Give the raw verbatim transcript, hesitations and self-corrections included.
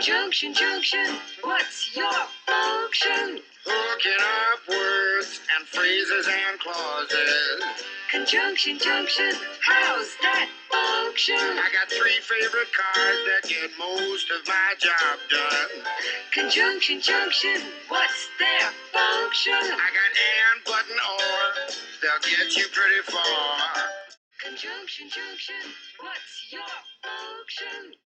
Conjunction, junction, what's your function? Hooking up words and phrases and clauses. Conjunction, junction, how's that function? I got three favorite cars that get most of my job done. Conjunction, junction, what's their function? I got and, but, and or, they'll get you pretty far. Conjunction, junction, what's your function?